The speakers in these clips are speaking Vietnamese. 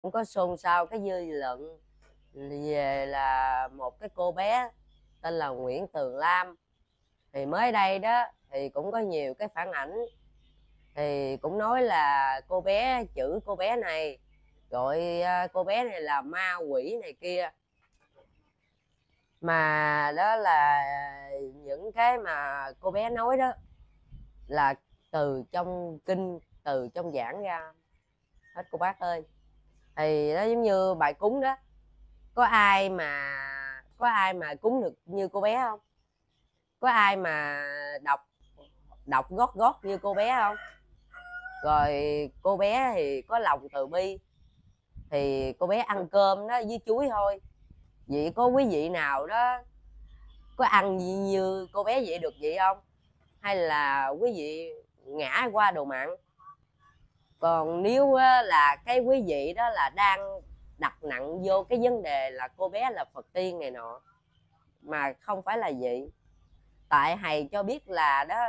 Cũng có xôn xao cái dư luận về là một cái cô bé tên là Nguyễn Tường Lam. Thì mới đây đó thì cũng có nhiều cái phản ảnh, thì cũng nói là cô bé chửi cô bé này, gọi cô bé này là ma quỷ này kia. Mà đó là những cái mà cô bé nói đó là từ trong kinh, từ trong giảng ra hết cô bác ơi. Thì nó giống như bài cúng đó, có ai mà cúng được như cô bé không? Có ai mà đọc đọc gót gót như cô bé không? Rồi cô bé thì có lòng từ bi, thì cô bé ăn cơm đó với chuối thôi. Vậy có quý vị nào đó có ăn như cô bé vậy được vậy không? Hay là quý vị ngã qua đồ mặn? Còn nếu là cái quý vị đó là đang đặt nặng vô cái vấn đề là cô bé là Phật tiên này nọ, mà không phải là vậy. Tại thầy cho biết là đó,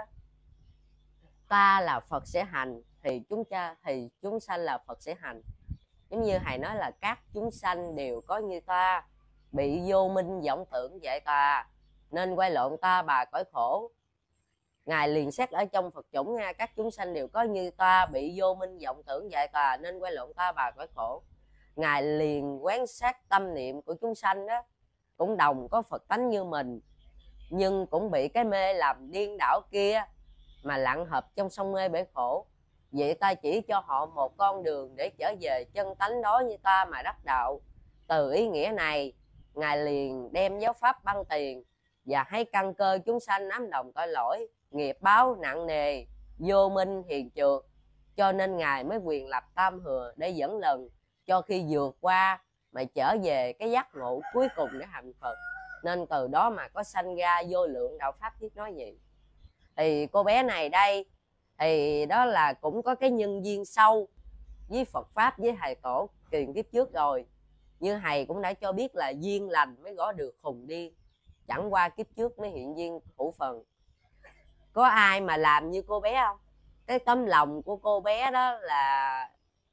ta là Phật sẽ hành thì chúng sanh là Phật sẽ hành. Giống như thầy nói là các chúng sanh đều có như ta, bị vô minh vọng tưởng dạy ta, nên quay lộn ta bà cõi khổ. Ngài liền xét ở trong Phật chủng nha, các chúng sanh đều có như ta, bị vô minh vọng tưởng dạy ta, nên quay lộn ta bà cõi khổ. Ngài liền quán sát tâm niệm của chúng sanh đó, cũng đồng có Phật tánh như mình, nhưng cũng bị cái mê làm điên đảo kia mà lặn hợp trong sông mê bể khổ. Vậy ta chỉ cho họ một con đường để trở về chân tánh đó như ta mà đắc đạo. Từ ý nghĩa này, Ngài liền đem giáo pháp băng tiền và hay căn cơ chúng sanh ám đồng tội lỗi, nghiệp báo nặng nề, vô minh hiền trượt, cho nên Ngài mới quyền lập tam thừa để dẫn lần, cho khi vượt qua mà trở về cái giác ngộ cuối cùng để thành Phật. Nên từ đó mà có sanh ra vô lượng đạo pháp thiết nói gì. Thì cô bé này đây thì đó là cũng có cái nhân duyên sâu với Phật pháp, với thầy tổ kiền kiếp trước rồi. Như thầy cũng đã cho biết là duyên lành mới gõ được khùng điên, chẳng qua kiếp trước mới hiện duyên hữu phần. Có ai mà làm như cô bé không? Cái tấm lòng của cô bé đó là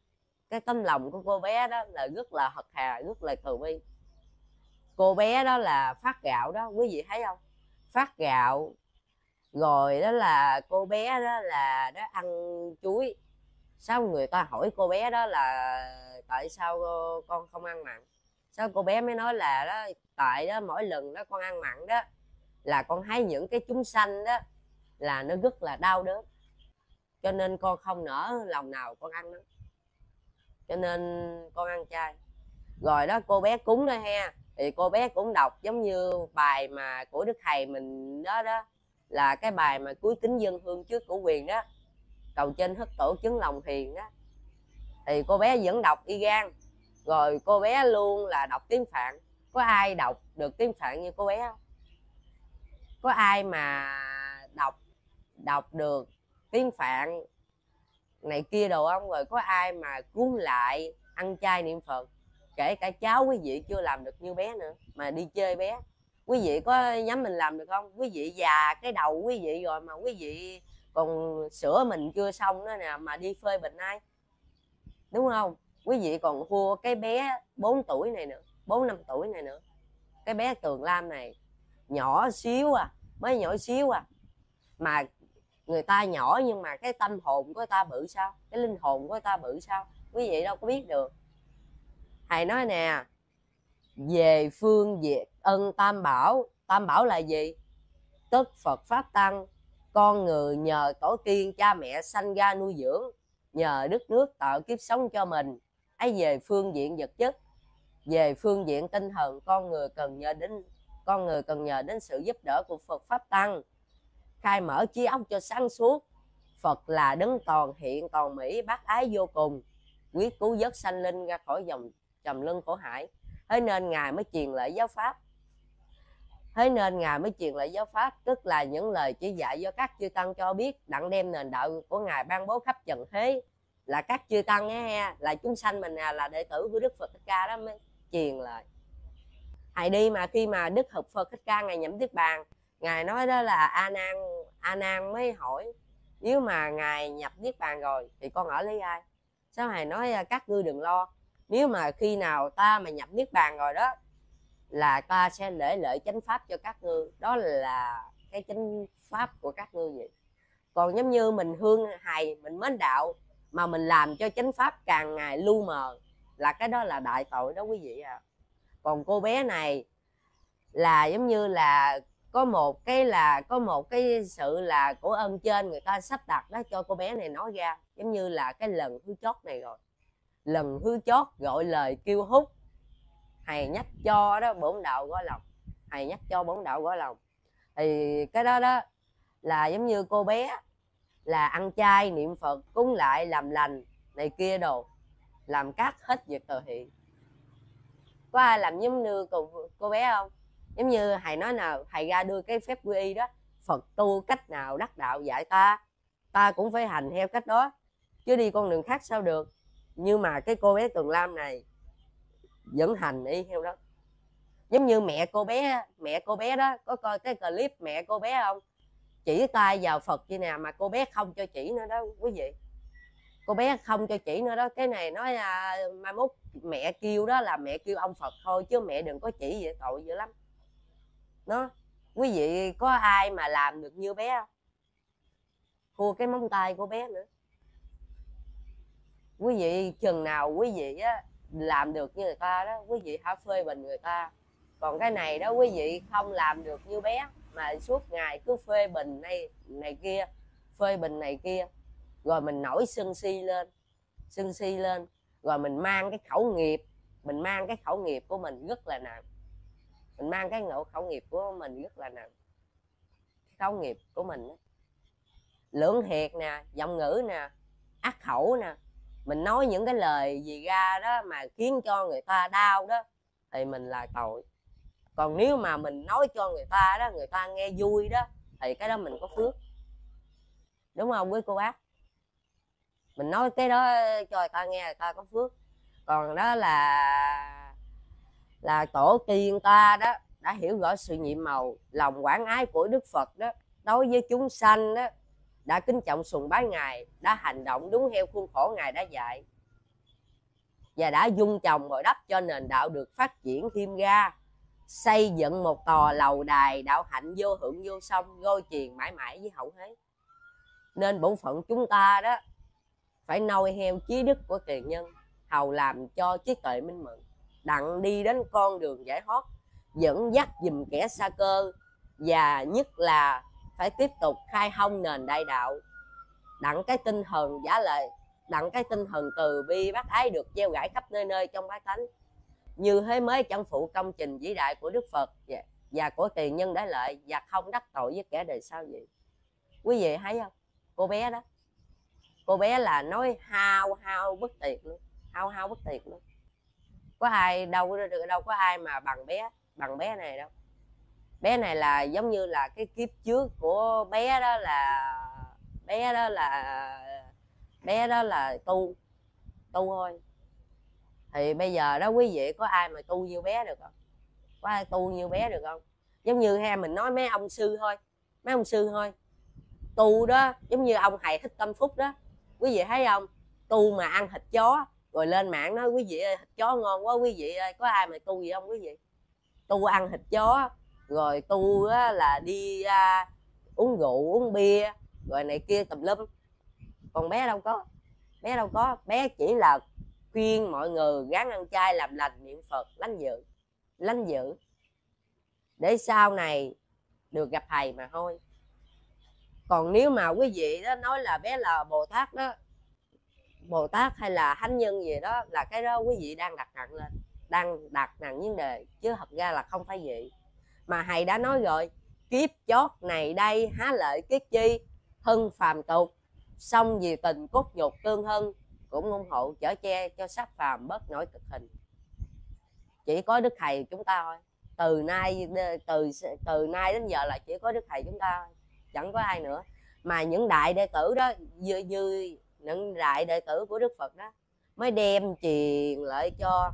rất là thật thà, rất là từ bi. Cô bé đó là phát gạo đó, quý vị thấy không? Phát gạo rồi đó là cô bé đó là đó ăn chuối. Sao người ta hỏi cô bé đó là tại sao con không ăn mặn, sao cô bé mới nói là đó, tại đó mỗi lần đó con ăn mặn đó là con thấy những cái chúng sanh đó là nó rất là đau đớn, cho nên con không nỡ lòng nào con ăn nó, cho nên con ăn chay. Rồi đó cô bé cúng đó ha, thì cô bé cũng đọc giống như bài mà của đức thầy mình đó đó, là cái bài mà cuối kính dân hương trước của quyền đó, cầu trên hất tổ chứng lòng hiền đó, thì cô bé vẫn đọc y gan. Rồi cô bé luôn là đọc tiếng Phạn. Có ai đọc được tiếng Phạn như cô bé không? Có ai mà đọc được tiếng Phạn này kia đồ không? Rồi có ai mà cuốn lại ăn chay niệm Phật? Kể cả cháu quý vị chưa làm được như bé nữa mà đi chơi bé, quý vị có nhắm mình làm được không? Quý vị già cái đầu quý vị rồi mà quý vị còn sửa mình chưa xong nữa nè, mà đi phơi bình ai, đúng không? Quý vị còn thua cái bé 4 tuổi này nữa, 4-5 tuổi này nữa. Cái bé Tường Lam này nhỏ xíu à, mới nhỏ xíu à, mà người ta nhỏ nhưng mà cái tâm hồn của người ta bự sao, cái linh hồn của người ta bự sao, quý vị đâu có biết được. Thầy nói nè, về phương diệt ân tam bảo. Tam bảo là gì? Tức Phật pháp tăng. Con người nhờ tổ tiên cha mẹ sanh ra nuôi dưỡng, nhờ đất nước tạo kiếp sống cho mình. Ấy về phương diện vật chất. Về phương diện tinh thần, con người cần nhờ đến sự giúp đỡ của Phật pháp tăng, khai mở trí óc cho sáng suốt. Phật là đấng toàn hiện toàn mỹ, bác ái vô cùng, quyết cứu vớt sanh linh ra khỏi dòng trầm luân khổ hải. Thế nên Ngài mới truyền lại giáo pháp. Tức là những lời chỉ dạy do các chư tăng cho biết, đặng đem nền đạo của Ngài ban bố khắp trần thế. Là các chư tăng á, là chúng sanh mình là đệ tử của Đức Phật Thích Ca đó mới truyền lại. Thầy đi mà khi mà Đức Phật Thích Ca Ngài nhậm Niết Bàn, Ngài nói đó là A Nan mới hỏi, nếu mà Ngài nhập Niết Bàn rồi thì con ở lấy ai? Sao thầy nói các ngươi đừng lo, Nếu mà khi nào ta mà nhập niết bàn rồi đó là ta sẽ để lợi chánh pháp cho các ngươi, đó là cái chánh pháp của các ngươi vậy. Còn giống như mình hương hài, mình mến đạo mà mình làm cho chánh pháp càng ngày lu mờ là cái đó là đại tội đó quý vị à. Còn cô bé này là giống như là có một cái sự là của ơn trên người ta sắp đặt đó cho cô bé này nói ra, giống như là cái lần thứ chót này rồi, lần thứ chót gọi lời kêu hút, thầy nhắc cho đó bổn đạo gõ lòng, thầy nhắc cho bổn đạo gõ lòng. Thì cái đó đó là giống như cô bé là ăn chay niệm Phật cúng lại làm lành này kia đồ, làm cắt hết việc từ thiện. Có ai làm giống như cô bé không? Giống như thầy nói nào, thầy ra đưa cái phép quy y đó, Phật tu cách nào đắc đạo dạy ta, ta cũng phải hành theo cách đó chứ đi con đường khác sao được. Nhưng mà cái cô bé Tường Lam này vẫn hành y theo đó. Giống như mẹ cô bé đó, có coi cái clip mẹ cô bé không? Chỉ tay vào Phật như nè mà cô bé không cho chỉ nữa đó quý vị. Cô bé không cho chỉ nữa đó. Cái này nói mai mốt mẹ kêu đó là mẹ kêu ông Phật thôi chứ mẹ đừng có chỉ vậy, tội dữ lắm nó. Quý vị có ai mà làm được như bé không? Thua cái móng tay của bé nữa. Quý vị chừng nào quý vị á làm được như người ta đó, quý vị hãy phê bình người ta. Còn cái này đó quý vị không làm được như bé mà suốt ngày cứ phê bình này kia, phê bình này kia, rồi mình nổi sân si lên, rồi mình mang cái khẩu nghiệp của mình rất là nặng. Mình mang cái khẩu nghiệp của mình rất là nặng. Khẩu nghiệp của mình đó, lưỡng thiệt nè, giọng ngữ nè, ác khẩu nè, mình nói những cái lời gì ra đó mà khiến cho người ta đau đó thì mình là tội. Còn nếu mà mình nói cho người ta đó, người ta nghe vui đó thì cái đó mình có phước, đúng không quý cô bác? Mình nói cái đó cho người ta nghe, người ta có phước. Còn đó là tổ tiên ta đó đã hiểu rõ sự nhiệm màu lòng quảng ái của Đức Phật đó đối với chúng sanh đó, đã kính trọng sùng bái Ngài, đã hành động đúng theo khuôn khổ Ngài đã dạy, và đã dung trồng bồi đắp cho nền đạo được phát triển thêm ra, xây dựng một tòa lầu đài đạo hạnh vô hưởng vô song, ngôi truyền mãi mãi với hậu thế. Nên bổn phận chúng ta đó phải noi theo chí đức của tiền nhân, hầu làm cho trí tuệ minh mẫn, đặng đi đến con đường giải thoát, dẫn dắt dùm kẻ xa cơ, và nhất là phải tiếp tục khai thông nền đại đạo, đặng cái tinh thần giả lệ, đặng cái tinh thần từ bi bác ái được gieo rải khắp nơi nơi trong bát tánh, như thế mới chẳng phụ công trình vĩ đại của Đức Phật và của tiền nhân đã lợi, và không đắc tội với kẻ đời sau vậy. Quý vị thấy không? Cô bé đó, cô bé là nói hao bất tuyệt luôn, hao bất tuyệt luôn. Có ai đâu có ai mà bằng bé này đâu. Bé này là giống như là cái kiếp trước của bé đó là tu thôi. Thì bây giờ đó quý vị có ai mà tu như bé được không? Có ai tu như bé được không? Giống như ha, mình nói mấy ông sư thôi tu đó, giống như ông thầy Thích Tâm Phúc đó, quý vị thấy không? Tu mà ăn thịt chó, rồi lên mạng nói quý vị ơi thịt chó ngon quá, quý vị ơi có ai mà tu gì không quý vị? Tu ăn thịt chó, rồi tu là đi uống rượu uống bia rồi này kia tùm lum. Còn bé đâu có, bé chỉ là khuyên mọi người gắng ăn chay làm lành niệm Phật lánh dữ để sau này được gặp thầy mà thôi. Còn nếu mà quý vị đó nói là bé là Bồ Tát đó, Bồ Tát hay là thánh nhân gì đó, là cái đó quý vị đang đặt nặng lên, đang đặt nặng vấn đề, chứ thật ra là không phải vậy. Mà thầy đã nói rồi, kiếp chót này đây há lợi kiếp chi, thân phàm tục, xong vì tình cốt nhục tương thân, cũng ủng hộ chở che cho xác phàm bớt nổi cực hình. Chỉ có Đức Thầy chúng ta thôi. Từ nay đến giờ là chỉ có Đức Thầy chúng ta thôi, chẳng có ai nữa. Mà những đại đệ tử đó, như những đại đệ tử của Đức Phật đó mới đem truyền lại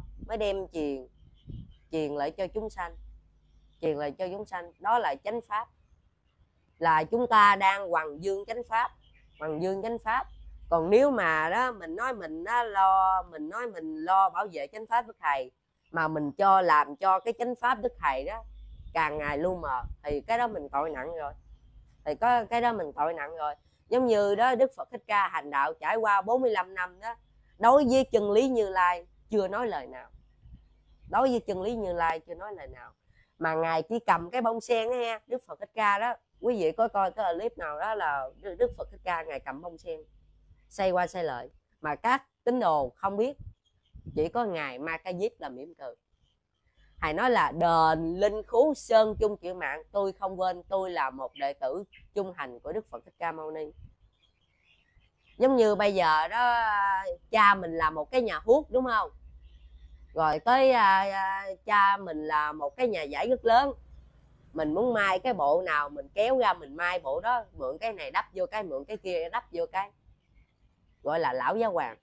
cho chúng sanh, đó là chánh pháp, là chúng ta đang hoằng dương chánh pháp, Còn nếu mà đó mình nói mình đó lo, mình nói mình lo bảo vệ chánh pháp Đức Thầy, mà mình làm cho cái chánh pháp Đức Thầy đó càng ngày lu mờ, thì cái đó mình tội nặng rồi. Thì có cái đó mình tội nặng rồi. Giống như đó Đức Phật Thích Ca hành đạo trải qua 45 năm đó, đối với chân lý Như Lai chưa nói lời nào. Đối với chân lý Như Lai chưa nói lời nào. Mà ngài chỉ cầm cái bông sen đó ha, Đức Phật Thích Ca đó, quý vị có coi cái clip nào đó là Đức Phật Thích Ca ngài cầm bông sen xoay qua xoay lại, mà các tín đồ không biết, chỉ có ngài Ma Ca Diếp là mỉm cười. Thầy nói là đền linh khú sơn chung chịu mạng, tôi không quên tôi là một đệ tử trung thành của Đức Phật Thích Ca Mâu Ni. Giống như bây giờ đó, cha mình là một cái nhà thuốc đúng không, rồi tới cha mình là một cái nhà giải rất lớn, mình muốn may cái bộ nào mình kéo ra mình may bộ đó, mượn cái này đắp vô cái, mượn cái kia đắp vô cái, gọi là lão giáo hoàng.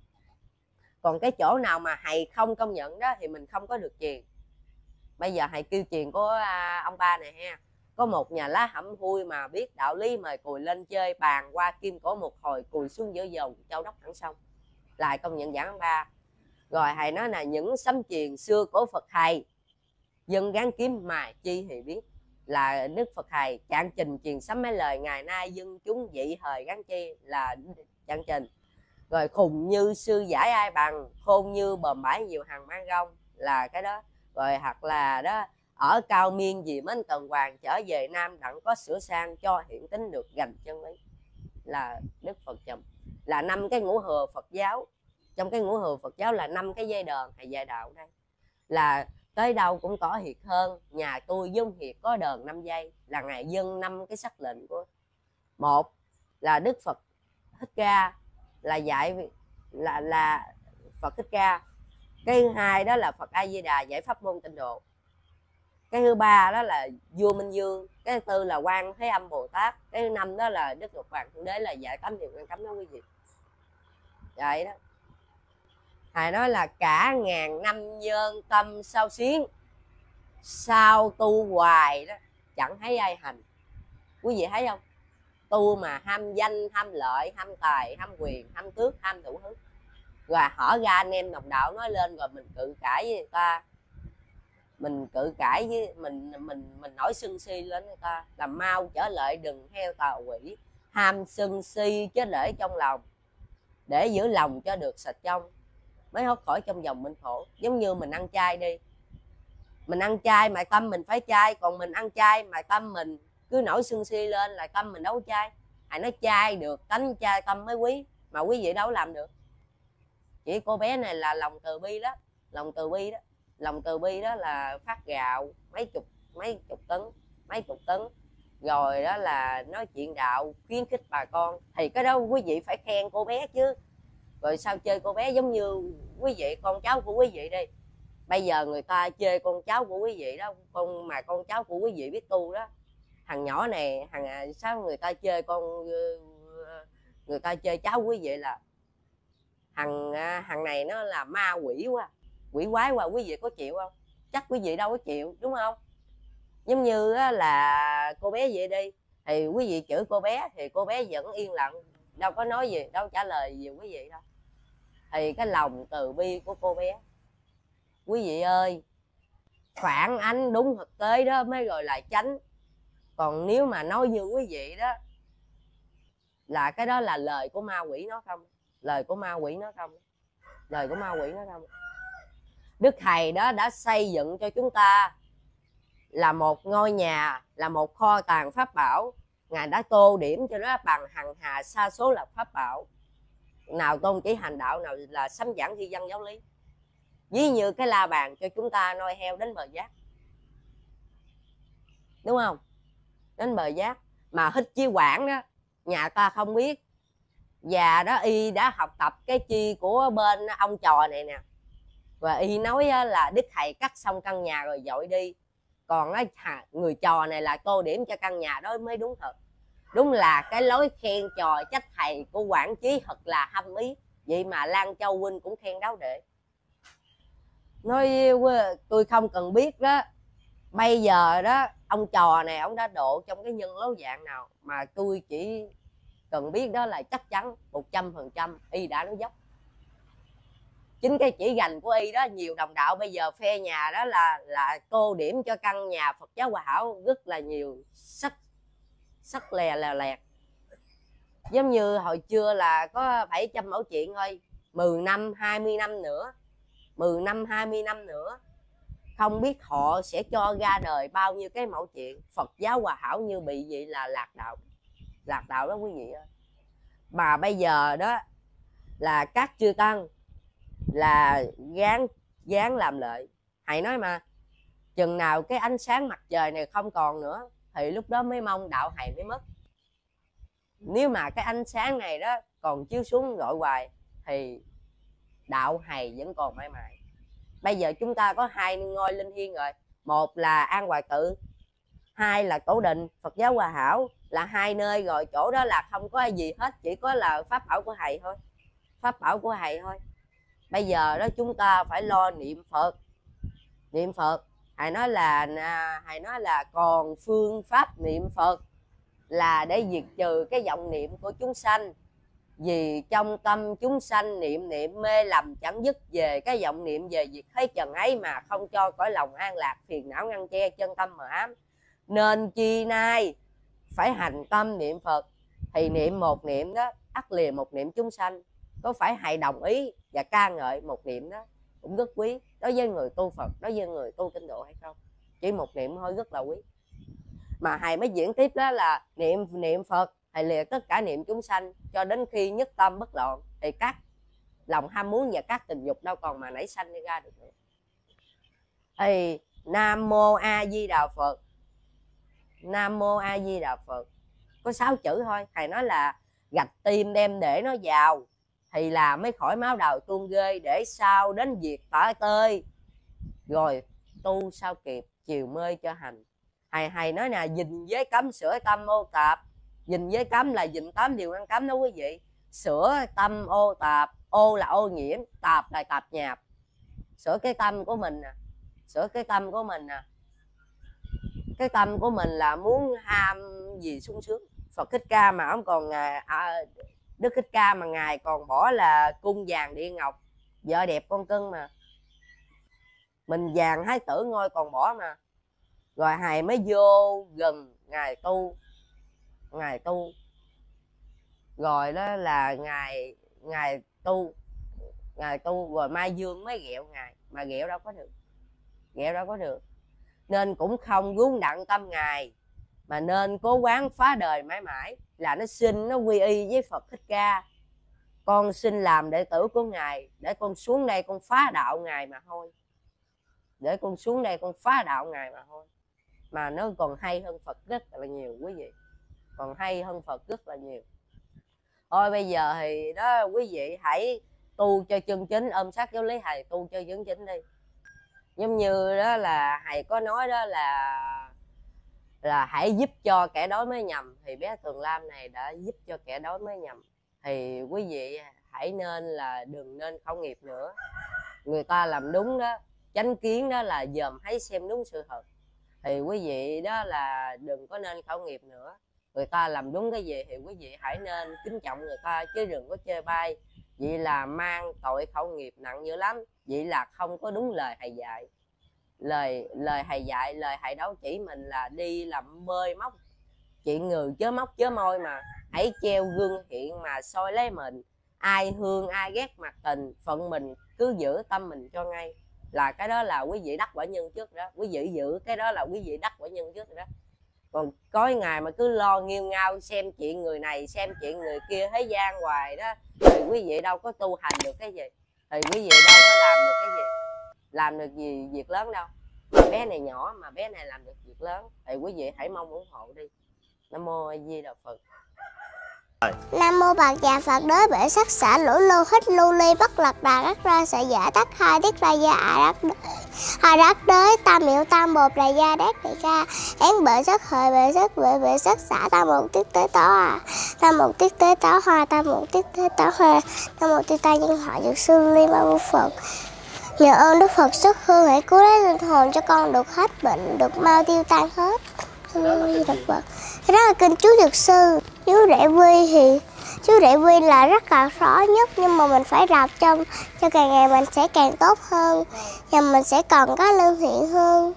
Còn cái chỗ nào mà thầy không công nhận đó thì mình không có được truyền. Bây giờ thầy kêu truyền của ông ba này ha, có một nhà lá hẩm hôi mà biết đạo lý mời cùi lên chơi, bàn qua kim cổ một hồi, cùi xuống giữa dòng châu đốc thẳng sông, lại công nhận giảng ông ba. Rồi thầy nói là những sấm truyền xưa của Phật thầy, dân gán kiếm mà chi thì biết, là Đức Phật thầy trạng trình truyền sấm mấy lời, ngày nay dân chúng dị thời gán chi là trạng trình. Rồi khùng như sư giải ai bằng, khôn như bờm bãi nhiều hàng mang rong, là cái đó. Rồi hoặc là đó, ở cao miên vì mến tần hoàng, trở về nam đặng có sửa sang, cho hiện tính được gành chân lý, là Đức Phật chùm. Là 5 cái ngũ thừa Phật giáo. Trong cái ngũ thừa Phật giáo là 5 cái dây đờn hay dạy đạo đây, là tới đâu cũng có hiệt hơn. Nhà tôi dung hiệt có đờn 5 giây, là ngài dâng 5 cái sắc lệnh của. Một là Đức Phật Thích Ca là dạy là Phật Thích Ca. Cái thứ hai đó là Phật A Di Đà giải pháp môn tịnh độ. Cái thứ ba đó là vua Minh Dương. Cái thứ tư là Quan Thế Âm Bồ Tát. Cái thứ năm đó là Đức Ngọc Hoàng Thượng Đế, là dạy cấm điều ngăn cấm đó quý vị. Vậy đó. Thầy nói là cả ngàn năm nhân tâm sao xuyến, sao tu hoài đó chẳng thấy ai hành. Quý vị thấy không? Tu mà ham danh, ham lợi, ham tài, ham quyền, ham tước, ham đủ thứ. Rồi hở ra anh em đồng đạo nói lên, rồi mình cự cãi với người ta, mình cự cãi với mình nổi sân si lên người ta, là mau trở lại đừng theo tà quỷ, ham sân si chứ để trong lòng, để giữ lòng cho được sạch trong, mới thoát khỏi trong vòng minh khổ. Giống như mình ăn chay đi, mình ăn chay mà tâm mình phải chay, còn mình ăn chay mà tâm mình cứ nổi sân si lên là tâm mình đâu chay. Thầy nói chay được, tánh chay tâm mới quý, mà quý vị đâu làm được. Chỉ cô bé này là lòng từ bi đó, lòng từ bi đó, lòng từ bi đó là phát gạo mấy chục tấn, rồi đó là nói chuyện đạo khuyến khích bà con, thì cái đó quý vị phải khen cô bé chứ. Rồi sao chơi cô bé? Giống như quý vị con cháu của quý vị đi, bây giờ người ta chơi con cháu của quý vị đó, con cháu của quý vị biết tu đó, thằng nhỏ này sao người ta chơi người ta chơi cháu quý vị là thằng này nó là ma quỷ quá, quỷ quái quá, quý vị có chịu không? Chắc quý vị đâu có chịu, đúng không? Giống như là cô bé vậy đi, thì quý vị chửi cô bé thì cô bé vẫn yên lặng, đâu có nói gì, đâu trả lời gì quý vị đâu. Thì cái lòng từ bi của cô bé, quý vị ơi, phản ánh đúng thực tế đó mới gọi là chánh. Còn nếu mà nói như quý vị đó là cái đó là lời của ma quỷ nó không, lời của ma quỷ nó không, lời của ma quỷ nó không. Đức Thầy đó đã xây dựng cho chúng ta là một ngôi nhà, là một kho tàng pháp bảo. Ngài đã tô điểm cho nó bằng hằng hà sa số là pháp bảo, nào tôn chỉ hành đạo, nào là sấm giảng thi văn giáo lý. Ví như cái la bàn cho chúng ta noi heo đến bờ giác, đúng không? Đến bờ giác. Mà hít chi quản đó nhà ta không biết, và đó y đã học tập cái chi của bên ông trò này nè, và y nói là Đức Thầy cắt xong căn nhà rồi dội đi. Còn người trò này là tô điểm cho căn nhà đó mới đúng thật. Đúng là cái lối khen trò trách thầy của Quảng Chí thật là hâm ý. Vậy mà Lan Châu huynh cũng khen đáo đệ. Nói tôi không cần biết đó, bây giờ đó ông trò này ông đã độ trong cái nhân lối dạng nào, mà tôi chỉ cần biết đó là chắc chắn 100% y đã nói dốc. Chính cái chỉ gành của y đó, nhiều đồng đạo bây giờ phe nhà đó là tô điểm cho căn nhà Phật giáo Hòa Hảo rất là nhiều sắc lè lẹt. Giống như hồi xưa là có 700 mẫu chuyện thôi, 10 năm 20 năm nữa, 10 năm 20 năm nữa không biết họ sẽ cho ra đời bao nhiêu cái mẫu chuyện. Phật giáo Hòa Hảo như bị vậy là lạc đạo đó quý vị ơi. Mà bây giờ đó là các chư tăng là gán làm lợi. Thầy nói mà, chừng nào cái ánh sáng mặt trời này không còn nữa thì lúc đó mới mong đạo thầy mới mất. Nếu mà cái ánh sáng này đó còn chiếu xuống gọi hoài thì đạo thầy vẫn còn mãi mãi. Bây giờ chúng ta có 2 ngôi linh thiêng rồi, một là An Hòa Tự, 2 là Tổ Đình. Phật giáo Hòa Hảo là 2 nơi rồi, chỗ đó là không có gì hết, chỉ có là pháp bảo của thầy thôi, pháp bảo của thầy thôi. Bây giờ đó chúng ta phải lo niệm Phật. Thầy nói là còn phương pháp niệm Phật là để diệt trừ cái vọng niệm của chúng sanh. Vì trong tâm chúng sanh niệm mê lầm chẳng dứt, về cái vọng niệm về việc thấy trần ấy mà không cho cõi lòng an lạc, phiền não ngăn che chân tâm mờ ám. Nên chi nay phải hành tâm niệm Phật. Thì niệm một niệm đó ắt lìa một niệm chúng sanh. Có phải thầy đồng ý và ca ngợi một niệm đó cũng rất quý đối với người tu Phật, đối với người tu tinh độ hay không? Chỉ một niệm thôi rất là quý. Mà thầy mới diễn tiếp đó là niệm Phật, thầy lìa tất cả niệm chúng sanh cho đến khi nhất tâm bất loạn, thì các lòng ham muốn và các tình dục đâu còn mà nảy sanh ra được nữa. Thì Nam Mô A Di Đà Phật, Nam Mô A Di Đà Phật có 6 chữ thôi. Thầy nói là gạch tim đem để nó vào thì là mới khỏi máu đầu tuôn ghê, để sao đến việc tả tơi rồi tu sao kịp chiều mê cho hành. Thầy nói nè, dình với cấm sửa tâm ô tạp. Dình với cấm là dình 8 điều ngăn cấm đó quý vị. Sửa tâm ô tạp, ô là ô nhiễm, tạp là tạp nhạp. Sửa cái tâm của mình nè, sửa cái tâm của mình nè. Cái tâm của mình là muốn ham gì sung sướng. Phật Thích Ca mà ông còn Đức Thích Ca mà ngài còn bỏ là cung vàng điện ngọc, vợ đẹp con cưng mà. Mình vàng hái tử ngôi còn bỏ mà. Rồi thầy mới vô gần ngài tu. Rồi đó là ngài tu rồi Mai Dương mới ghẹo ngài, mà ghẹo đâu có được. Nên cũng không gún đặng tâm ngài, mà nên cố quán phá đời mãi mãi, là nó xin nó quy y với Phật Thích Ca. Con xin làm đệ tử của ngài để con xuống đây con phá đạo ngài mà thôi. Mà nó còn hay hơn Phật rất là nhiều quý vị, còn hay hơn Phật rất là nhiều. Thôi bây giờ thì đó quý vị hãy tu cho chân chính, ôm sát giáo lý thầy tu cho chân chính đi. Giống như đó là thầy có nói đó là hãy giúp cho kẻ đói mới nhầm, thì bé Tường Lam này đã giúp cho kẻ đói mới nhầm. Thì quý vị hãy đừng nên khẩu nghiệp nữa. Người ta làm đúng đó, chánh kiến đó là dòm thấy xem đúng sự thật. Thì quý vị đó là đừng có nên khẩu nghiệp nữa. Người ta làm đúng cái gì thì quý vị hãy nên kính trọng người ta, chứ đừng có chê bai. Vậy là mang tội khẩu nghiệp nặng dữ lắm. Vậy là không có đúng lời thầy dạy. Lời thầy dạy, lời thầy đấu chỉ mình là đi làm bơi móc chuyện người chớ móc chớ môi, mà hãy treo gương hiện mà soi lấy mình. Ai thương ai ghét mặt tình, phận mình cứ giữ tâm mình cho ngay. Là cái đó là quý vị đắc quả nhân trước đó. Quý vị giữ cái đó là quý vị đắc quả nhân trước đó. Còn có ngày mà cứ lo nghiêu ngao xem chuyện người này xem chuyện người kia thế gian hoài đó, thì quý vị đâu có tu hành được cái gì, thì quý vị đâu có làm được cái gì, làm được gì việc lớn đâu. Bé này nhỏ mà bé này làm được việc lớn, thì quý vị hãy mong ủng hộ đi. Nam Mô A Di Đà Phật. Nam mô Bạc Già Phật Đế Bể Sắc Xả Lỗ Lô Hít Lưu Ly Bất Lạc Đà Đắc Ra Sợi Giả Tắc Hai Tiết Ra Gia Hà Đắc Đế Tam Miệu Tam Bột Đà Gia Đát Đại Ca Én Bể Sắc Hợi Bể Sắc Bể Bể Sắc Xả Tam Một Tiết Tế Tỏ À Tam Một Tiết Tế Tỏ Hoa Tam Một Tiết Tế Tỏ Hoa Tam Một Tiết Tai Nhân Họ Dược Sư Liên Ba Vô Phật. Nhờ ơn Đức Phật xuất hương hãy cứu lấy linh hồn cho con được hết bệnh, được mau tiêu tan hết. Nam Mô A Di Đà Phật. Đó là kinh chú Dược Sư. Chú rể Vi là rất là khó nhất, nhưng mà mình phải rạp cho càng ngày mình sẽ càng tốt hơn và mình sẽ còn có lương thiện hơn.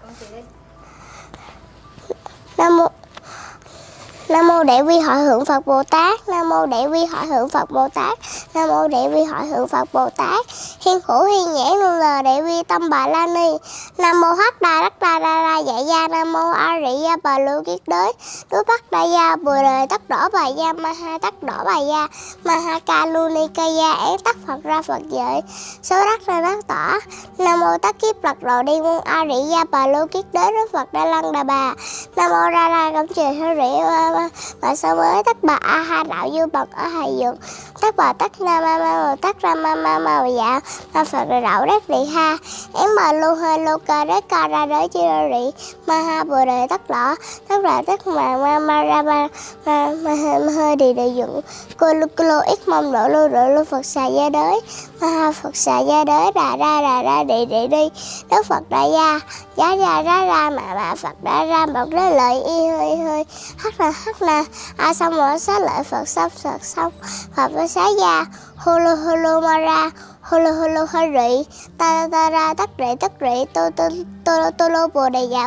Nam mô Đại Vi Hội Hưởng Phật Bồ Tát. Nam mô Đại Vi Hội Hưởng Phật Bồ Tát. Nam mô Đại Vi Hội Hưởng Phật Bồ Tát. Hiên khổ hiên nhãn luôn lờ Đại Vi tâm bà la ni. Nam mô Hắc Đà Đắc Đà Đa Đa Dạ Gia. Nam mô A Rị Gia Bà Lưu Kiết Đới. Đứa Bắc Đa Gia Bùa Đời Tất Đỏ Bà Gia Ma Ha Tất Đỏ Bà Gia Ma Ha Ca Lu Ni Ca Gia Án Tắc Phật Ra Phật Dợi. Số đắc ra đắc tỏ. Nam mô Tắc Kiếp Lật Đồ Đi Môn A Rị Gia Bà Lưu Kiết Đới. Đức Phật Đa Lăng Đà Bà. Nam mô Ra Ra Cổng Trời Hơ Rị Bà Sơ Mới Tất Bà A Ha Đạo Du Bậc ở Hải Dược. Tất Bà Tất Na Ma Ma Tất Ra Ma Ma Ma Dạ Ma Phật Đạo Đắc Rị Ha Én Bà Lu Hơi Lô Ca Đế Ca Ra Đới Chi Ra Rị Ma Ha Bùa Đời Tất Lọ Tất Ra Tất Ma Ma Ra Ma Hơi Đi Địa Dụng Cô Lô Ít Mong Độ Lưu Phật Xà Gia Đới Ma Ha Phật Xà Gia Đới Đà Ra Đi Đức Phật Đại Gia Giá ra mà Phật đã ra một đế lợi y hơi hắc là a xong rồi xá lợi Phật xong Phật với xá gia hô lô ma ra hô lô hơi rị ta ra tất rị tô lô bồ đề dạ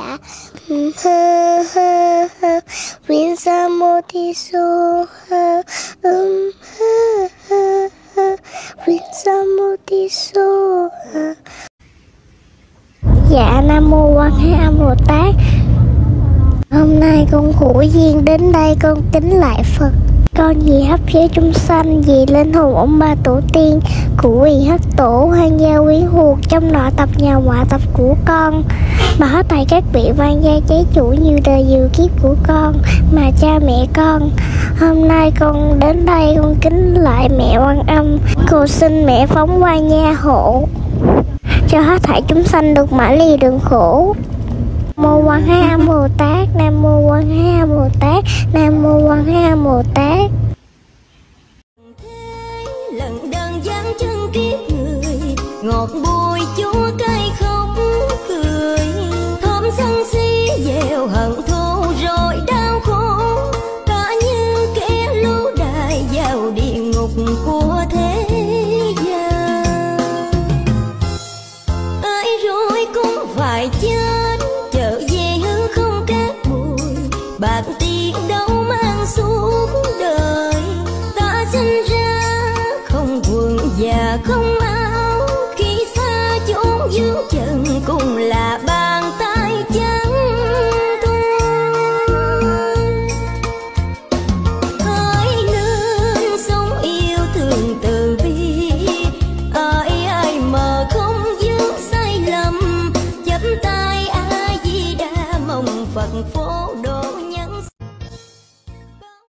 viên sa mô thi su viên sa mô thi su. Dạ Nam mô Quan Thế Âm Bồ Tát. Hôm nay con hữu duyên đến đây con kính lại Phật. Con vì hấp giới chúng sanh, vì linh hồn ông ba tổ tiên, cụ vì hất tổ hoang gia quyến thuộc trong nọ tập nhà ngoại tập của con, mà hết thảy các vị quan gia chế chủ nhiều đời nhiều kiếp của con mà cha mẹ con. Hôm nay con đến đây con kính lại mẹ Quan Âm, cầu xin mẹ phóng quan gia hộ cho hết thảy chúng sanh được mãi ly đường khổ. Nam mô Quan Thế Âm Bồ Tát. Nam mô Quan Thế Âm Bồ Tát. Nam mô Quan Thế Âm Bồ Tát. Lần đơn giản chân kiếp người, ngọt bùi chúa cay khóc cười, thơm sân si gieo hận thù rồi đau khổ, cả như kẻ lưu đày vào địa ngục của thế gian. Ai rồi cũng phải chết, trở về hư không cát bụi, bạc tiền đâu mang suốt đời. Ta sinh ra không quần và không áo, khi xa chốn dưới chân cùng là bàn tay trắng thôi. Hãy nên sống yêu thương từ bi, ai mà không dứt sai lầm, chắp tay A Di Đà mong Phật phổ